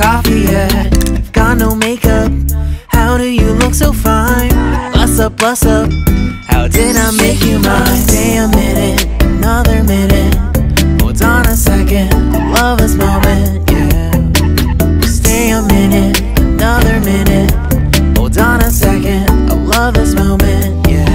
coffee yet. You've got no makeup. How do you look so fine? Bust up, bust up. How did I make you mine? Stay a minute, another minute. Hold on a second, love this moment, yeah. Stay a minute, another minute. Hold on a second, I love this moment, yeah.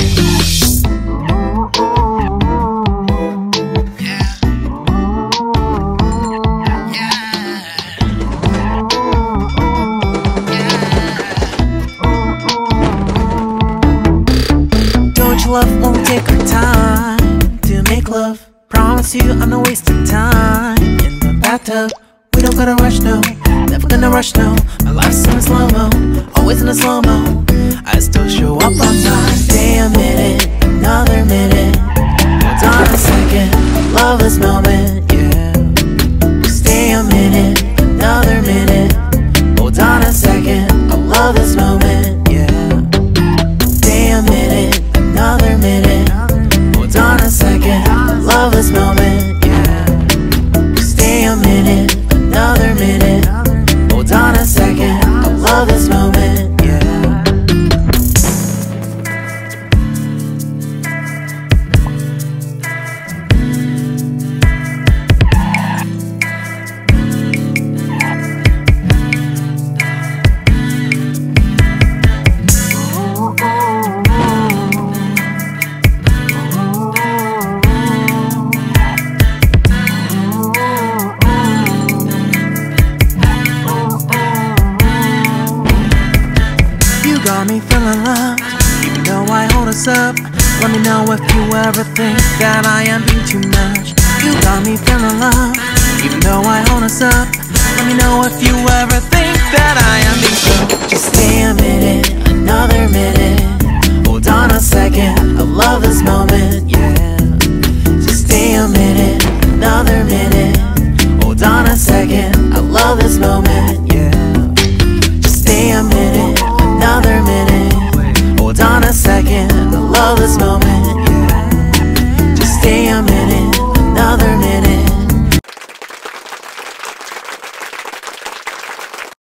Love won't take our time to make love. Promise you I'm not wasting time in the bathtub. We don't gotta rush, no. Never gonna rush, no. My life's in a slow-mo, always in a slow-mo. I still show up on time. Stay a minute, another minute. Hold on a second, love this moment, yeah. Stay a minute, another minute. Hold on a second, I love this moment, yeah. Stay a minute, another minute. Hold on a second, I love this moment, yeah. Stay a minute, another minute. Hold on a second, I love this moment, yeah. Got me feeling loved, even though I hold us up. Let me know if you ever think that I am being too much. You got me feeling loved, even though I hold us up. Let me know if you ever think that I am being so. Just stay a